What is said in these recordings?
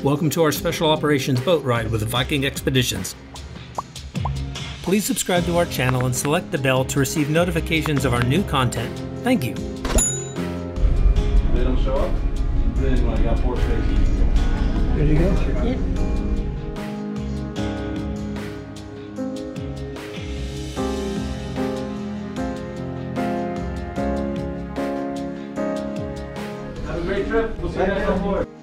Welcome to our special operations boat ride with the Viking Expeditions. Please subscribe to our channel and select the bell to receive notifications of our new content. Thank you. If they don't show up, then I got 4 spaces. There you go. Yep. Have a great trip. We'll see you guys on board.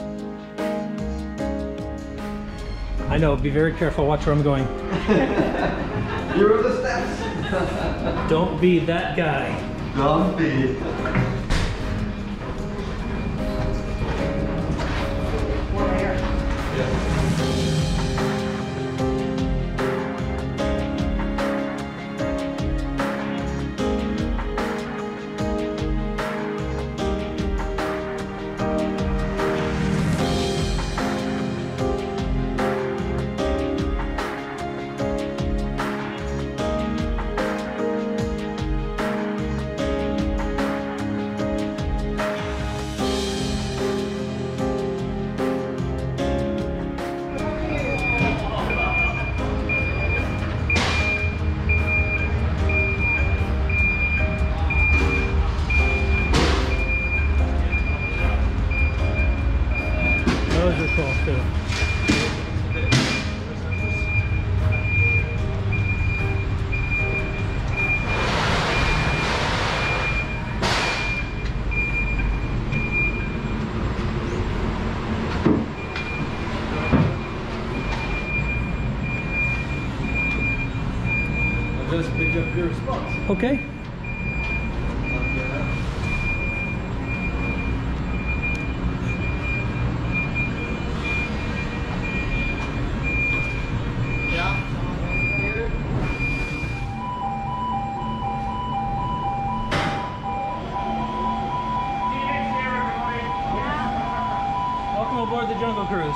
I know, be very careful, watch where I'm going. Here are the steps. Don't be that guy. Don't be. Those are cool too. I'll just pick up your response. Okay. Welcome aboard the Jungle Cruise.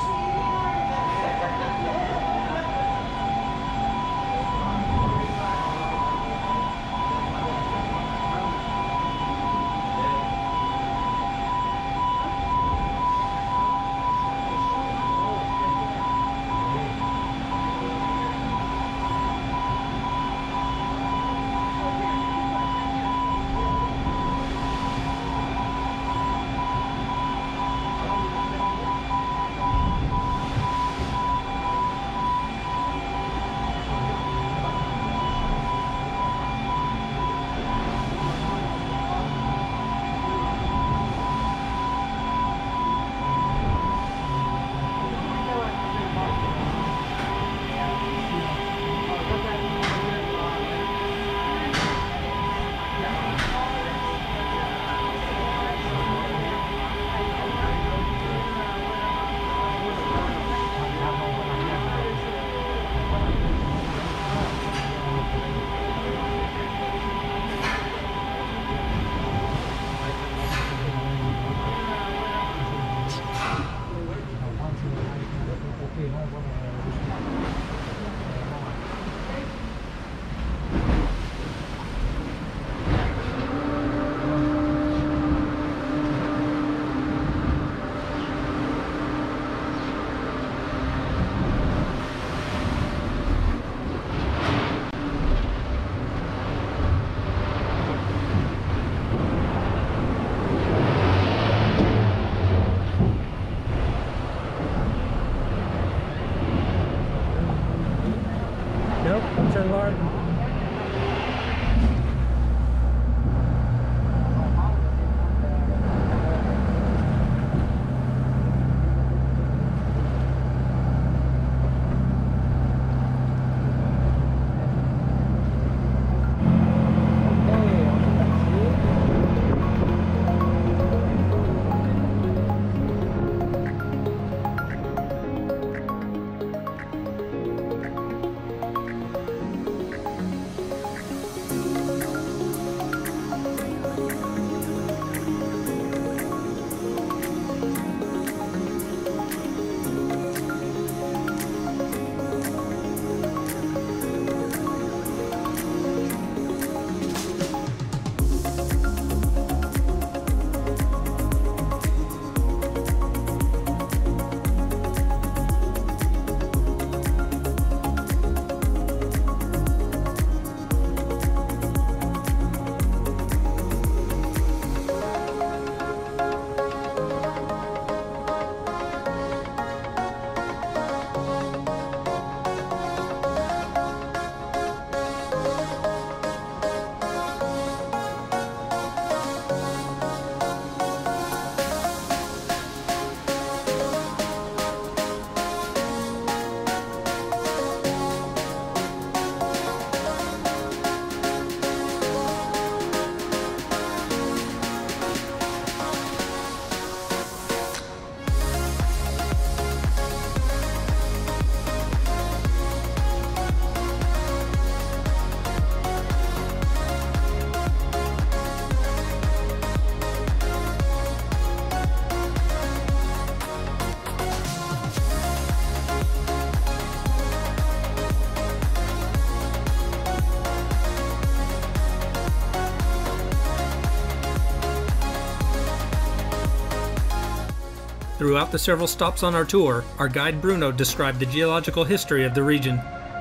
Throughout the several stops on our tour, our guide Bruno described the geological history of the region.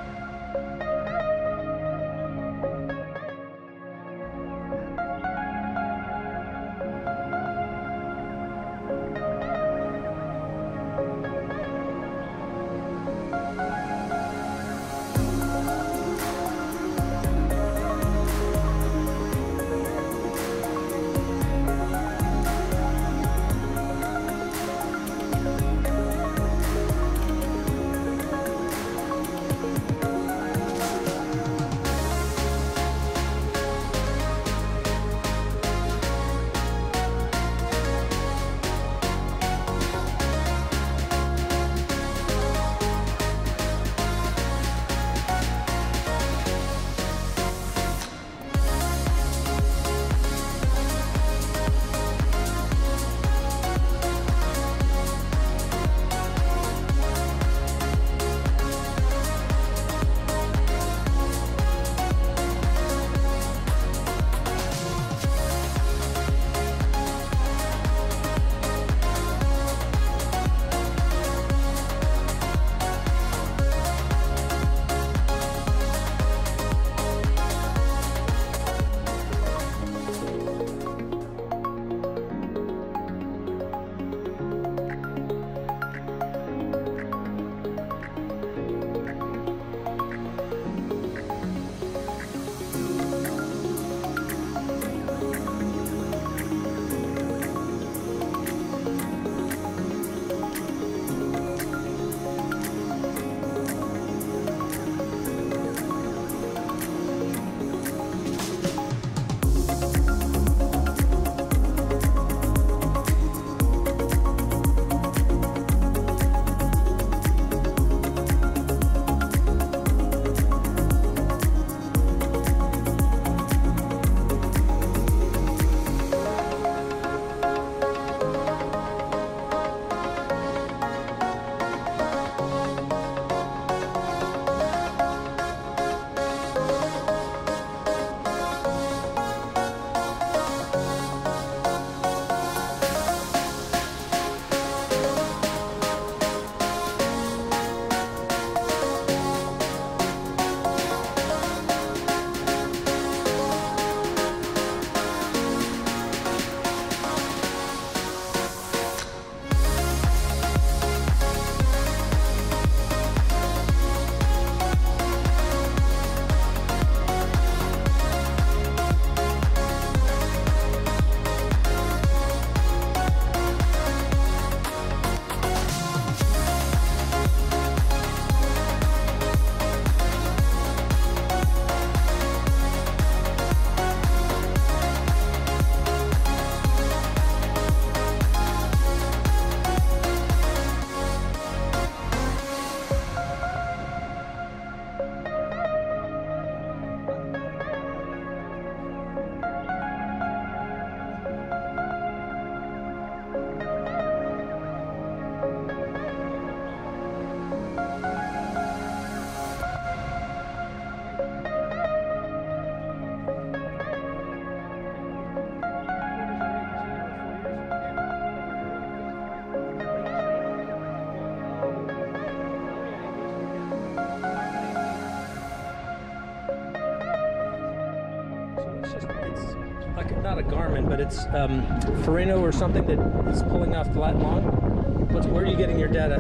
Not a Garmin, but it's Ferrino or something that is pulling off flat lawn. Where are you getting your data?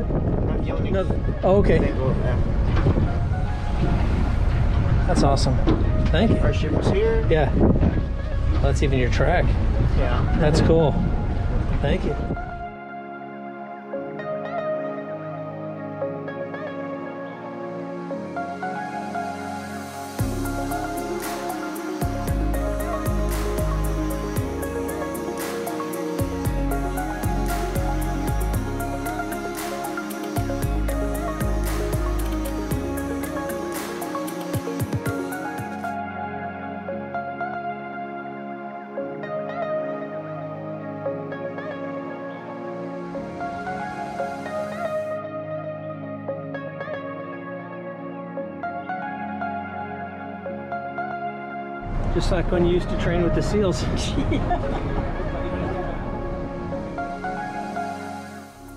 No. Oh, okay. That's awesome. Thank you. Our ship was here. Yeah. Well, that's even your track. Yeah. That's cool. Thank you. Just like when you used to train with the SEALs.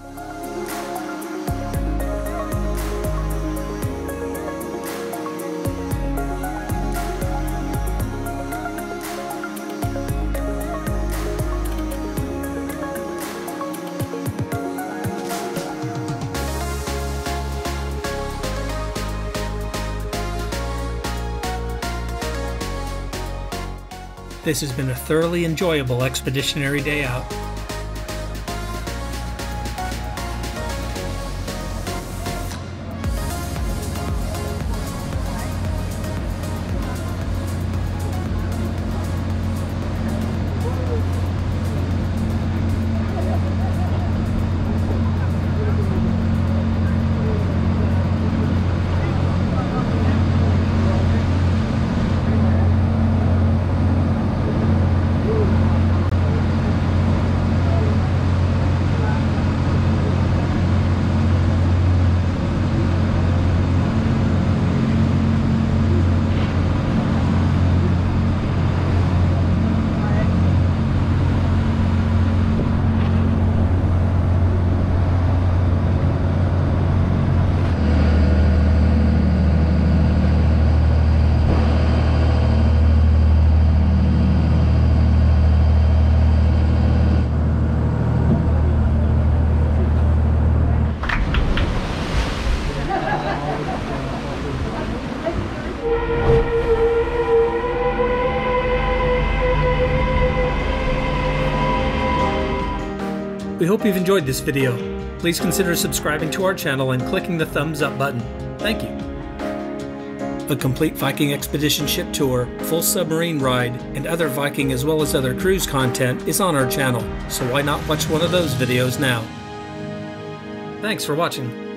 This has been a thoroughly enjoyable expeditionary day out. We hope you've enjoyed this video. Please consider subscribing to our channel and clicking the thumbs up button. Thank you. A complete Viking expedition ship tour, full submarine ride, and other Viking as well as other cruise content is on our channel, so why not watch one of those videos now? Thanks for watching.